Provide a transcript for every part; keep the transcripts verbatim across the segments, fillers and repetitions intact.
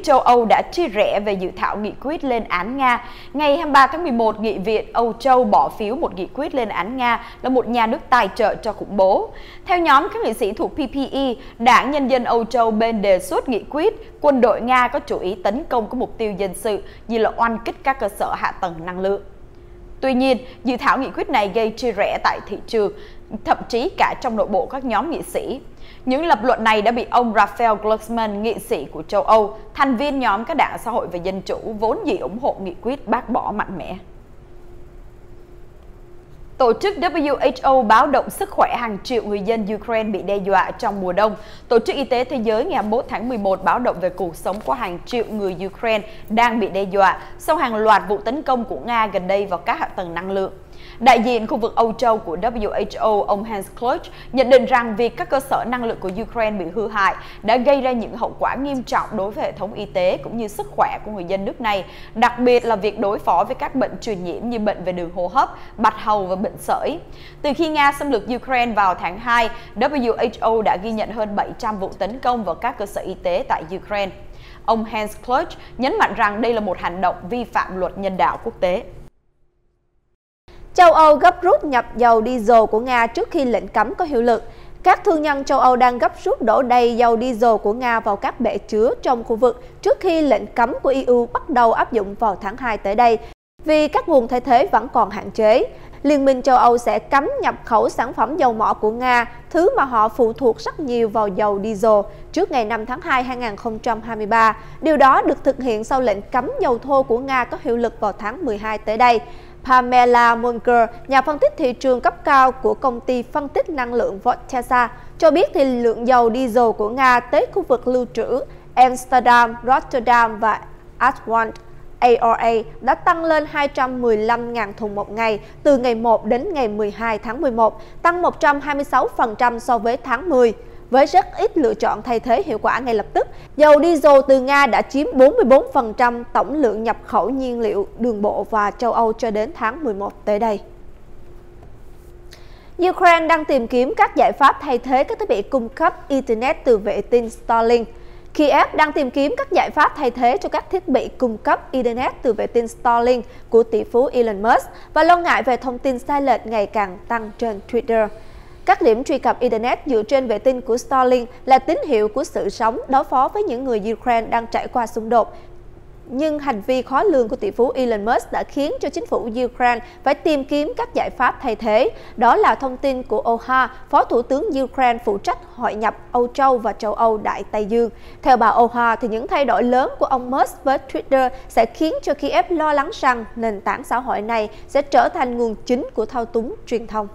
châu Âu đã chia rẽ về dự thảo nghị quyết lên án Nga. Ngày hai mươi ba tháng mười một, Nghị viện Âu Châu bỏ phiếu một nghị quyết lên án Nga là một nhà nước tài trợ cho khủng bố. Theo nhóm các nghị sĩ thuộc pê pê e, Đảng Nhân dân Âu Châu bên đề xuất nghị quyết, quân đội Nga có chủ ý tấn công các mục tiêu dân sự như là oanh kích các cơ sở hạ tầng năng lượng. Tuy nhiên, dự thảo nghị quyết này gây chia rẽ tại thị trường, thậm chí cả trong nội bộ các nhóm nghị sĩ. Những lập luận này đã bị ông Raphael Glucksmann, nghị sĩ của châu Âu, thành viên nhóm các đảng xã hội và dân chủ vốn dĩ ủng hộ nghị quyết bác bỏ mạnh mẽ. Tổ chức W H O báo động sức khỏe hàng triệu người dân Ukraine bị đe dọa trong mùa đông. Tổ chức Y tế Thế giới ngày hai mươi mốt tháng mười một báo động về cuộc sống của hàng triệu người Ukraine đang bị đe dọa sau hàng loạt vụ tấn công của Nga gần đây vào các hạ tầng năng lượng. Đại diện khu vực Âu Châu của W H O, ông Hans Kluge, nhận định rằng việc các cơ sở năng lượng của Ukraine bị hư hại đã gây ra những hậu quả nghiêm trọng đối với hệ thống y tế cũng như sức khỏe của người dân nước này, đặc biệt là việc đối phó với các bệnh truyền nhiễm như bệnh về đường hô hấp, bạch hầu và bệnh sởi. Từ khi Nga xâm lược Ukraine vào tháng hai, W H O đã ghi nhận hơn bảy trăm vụ tấn công vào các cơ sở y tế tại Ukraine. Ông Hans Kluge nhấn mạnh rằng đây là một hành động vi phạm luật nhân đạo quốc tế. Châu Âu gấp rút nhập dầu diesel của Nga trước khi lệnh cấm có hiệu lực. Các thương nhân châu Âu đang gấp rút đổ đầy dầu diesel của Nga vào các bể chứa trong khu vực trước khi lệnh cấm của E U bắt đầu áp dụng vào tháng hai tới đây, vì các nguồn thay thế vẫn còn hạn chế. Liên minh châu Âu sẽ cấm nhập khẩu sản phẩm dầu mỏ của Nga, thứ mà họ phụ thuộc rất nhiều vào dầu diesel, trước ngày năm tháng hai năm hai nghìn không trăm hai mươi ba. Điều đó được thực hiện sau lệnh cấm dầu thô của Nga có hiệu lực vào tháng mười hai tới đây. Pamela Munger, nhà phân tích thị trường cấp cao của công ty phân tích năng lượng Vortesa, cho biết thì lượng dầu diesel của Nga tới khu vực lưu trữ Amsterdam, Rotterdam và Antwerp A R A đã tăng lên hai trăm mười lăm nghìn thùng một ngày từ ngày một đến ngày mười hai tháng mười một, tăng một trăm hai mươi sáu phần trăm so với tháng mười. Với rất ít lựa chọn thay thế hiệu quả ngay lập tức, dầu diesel từ Nga đã chiếm bốn mươi tư phần trăm tổng lượng nhập khẩu nhiên liệu đường bộ và châu Âu cho đến tháng mười một tới đây. Ukraine đang tìm kiếm các giải pháp thay thế các thiết bị cung cấp Internet từ vệ tinh Starlink. Kiev đang tìm kiếm các giải pháp thay thế cho các thiết bị cung cấp Internet từ vệ tinh Starlink của tỷ phú Elon Musk và lo ngại về thông tin sai lệch ngày càng tăng trên Twitter. Các điểm truy cập Internet dựa trên vệ tinh của Starlink là tín hiệu của sự sống đối phó với những người Ukraine đang trải qua xung đột. Nhưng hành vi khó lường của tỷ phú Elon Musk đã khiến cho chính phủ Ukraine phải tìm kiếm các giải pháp thay thế. Đó là thông tin của Oha, Phó Thủ tướng Ukraine phụ trách hội nhập Âu Châu và châu Âu Đại Tây Dương. Theo bà Oha, thì những thay đổi lớn của ông Musk với Twitter sẽ khiến cho Kiev lo lắng rằng nền tảng xã hội này sẽ trở thành nguồn chính của thao túng truyền thông.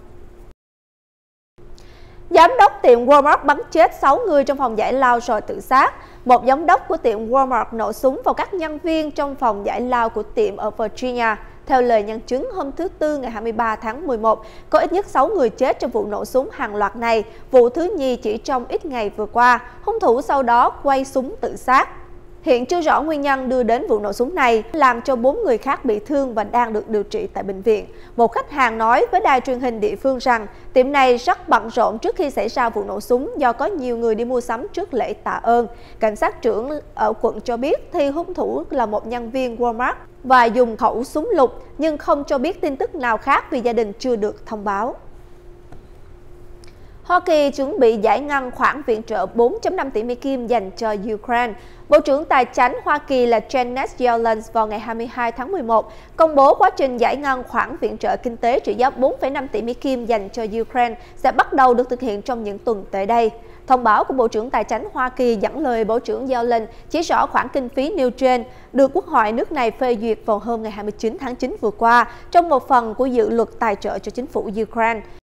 Giám đốc tiệm Walmart bắn chết sáu người trong phòng giải lao rồi tự sát. Một giám đốc của tiệm Walmart nổ súng vào các nhân viên trong phòng giải lao của tiệm ở Virginia. Theo lời nhân chứng, hôm thứ Tư ngày hai mươi ba tháng mười một, có ít nhất sáu người chết trong vụ nổ súng hàng loạt này, vụ thứ nhì chỉ trong ít ngày vừa qua. Hung thủ sau đó quay súng tự sát. Hiện chưa rõ nguyên nhân đưa đến vụ nổ súng này, làm cho bốn người khác bị thương và đang được điều trị tại bệnh viện. Một khách hàng nói với đài truyền hình địa phương rằng tiệm này rất bận rộn trước khi xảy ra vụ nổ súng do có nhiều người đi mua sắm trước lễ tạ ơn. Cảnh sát trưởng ở quận cho biết thì hung thủ là một nhân viên Walmart và dùng khẩu súng lục, nhưng không cho biết tin tức nào khác vì gia đình chưa được thông báo. Hoa Kỳ chuẩn bị giải ngân khoản viện trợ bốn phẩy năm tỷ Mỹ Kim dành cho Ukraine. Bộ trưởng Tài chánh Hoa Kỳ là Janet Yellen vào ngày hai mươi hai tháng mười một công bố quá trình giải ngân khoản viện trợ kinh tế trị giá bốn phẩy năm tỷ Mỹ Kim dành cho Ukraine sẽ bắt đầu được thực hiện trong những tuần tới đây. Thông báo của Bộ trưởng Tài chánh Hoa Kỳ dẫn lời Bộ trưởng Yellen chỉ rõ khoản kinh phí nêu trên được Quốc hội nước này phê duyệt vào hôm ngày hai mươi chín tháng chín vừa qua trong một phần của dự luật tài trợ cho chính phủ Ukraine.